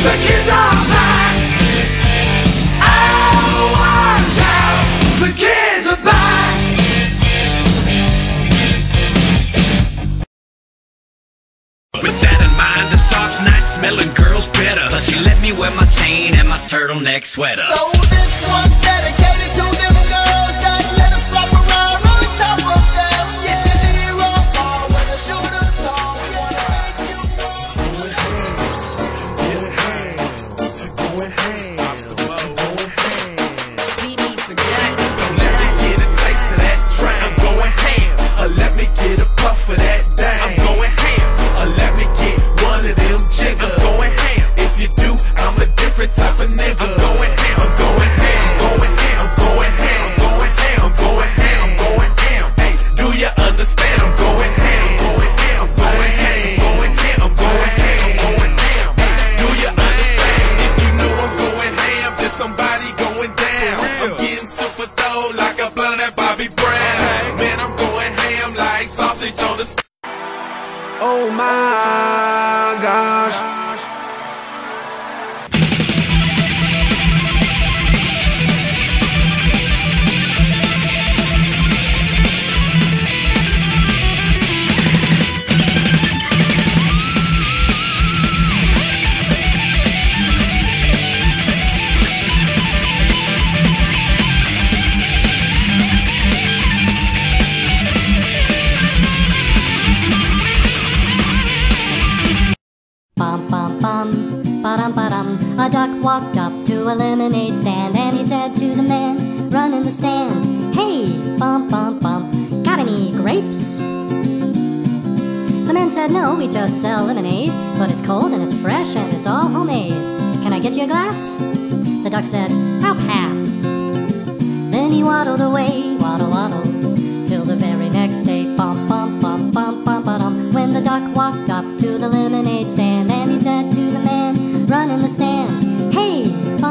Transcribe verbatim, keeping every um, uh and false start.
the kids are back. Oh, watch out, the kids are back. With that in mind, a soft, nice smelling girl's better. Plus she let me wear my chain and my turtleneck sweater. So this one's dedicated to them girls that let us flop around on top of them. Yeah, zero ball when the shooter talk. Wanna make you Going ham, going ham, going ham. We need to get Don't let me get a taste of that drink. I'm going ham. Uh, let me get a puff of that dang. I'm going ham. Uh, let me get one of them jiggers. I'm going ham. If you do, I'm a different type of nigga. I'm going ham. I'm going ham. I'm going ham. I'm going ham. I'm going ham. I'm going ham. I'm going ham. Hey, do you understand? I'm going ham. I'm going ham. I'm going ham. I'm going ham. I'm going ham. I'm going ham. Hey, do you understand? If you know I'm going ham, then somebody going down. I'm getting super though, like a blunt at Bobby Brown. Man, I'm going ham like sausage on the. Oh my gosh. Bum bum bum, ba-dum ba-dum. A duck walked up to a lemonade stand and he said to the man running the stand, "Hey, bum bum bum, got any grapes?" The man said, "No, we just sell lemonade, but it's cold and it's fresh and it's all homemade. Can I get you a glass?" The duck said, "I'll pass." Then he waddled away, waddle waddle, till the very next day. Bum bum bum bum bum ba-dum. When the duck walked up to the lemonade